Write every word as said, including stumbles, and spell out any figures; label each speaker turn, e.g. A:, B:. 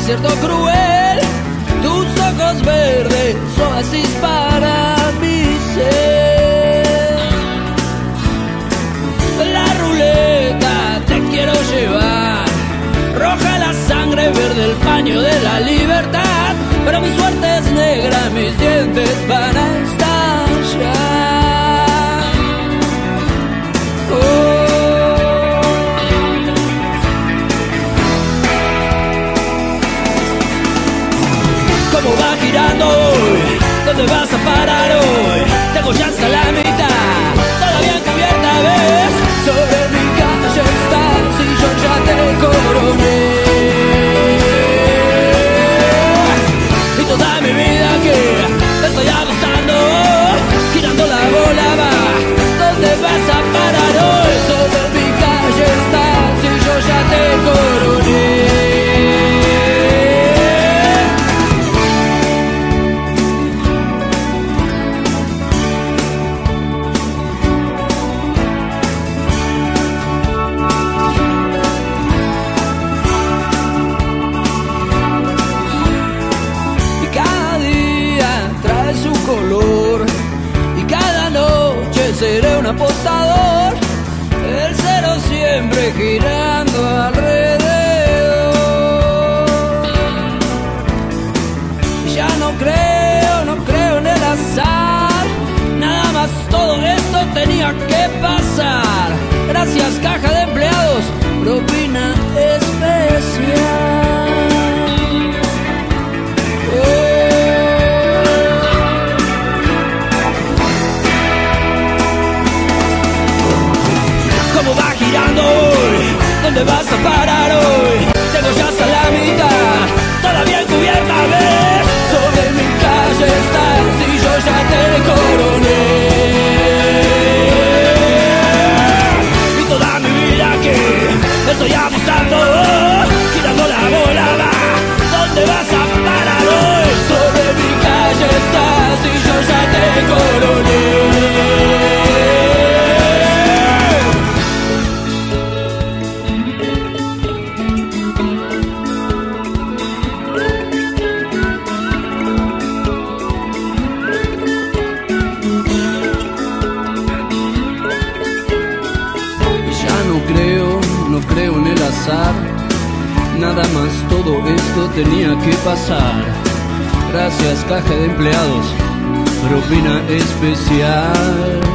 A: desierto cruel. Tus ojos verdes, oasis para mi ser. La ruleta te quiero llevar, roja la sangre, verde el paño de la libertad. Pero mi suerte es negra, mis dientes van a estallar. Oh. ¿Cómo va girando hoy? ¿Dónde vas a parar hoy? Tengo ya hasta la mitad, todavía encubierta, ¿ves? Sobre mi calle estás y yo ya te coroné. Y toda mi vida que te estoy apostando, girando la bola va. ¿Dónde vas a parar hoy? Sobre mi calle estás y yo ya te coroné. Y cada noche seré un apostador, el cero siempre girando alrededor. Ya no creo, no creo en el azar, nada más todo esto tenía que pasar. Gracias caja de empleados, propina especial. ¿Cómo va girando hoy? ¿Dónde vas a parar hoy? Tengo ya hasta la mitad, todavía encubierta, ¿ves? Sobre mi calle estás y yo ya te coroné. Y toda mi vida que estoy apostando, girando la bola va. ¿Dónde vas a parar hoy? Sobre mi calle estás y yo ya te coroné. Creo en el azar, nada más todo esto tenía que pasar. Gracias caja de empleados, propina especial.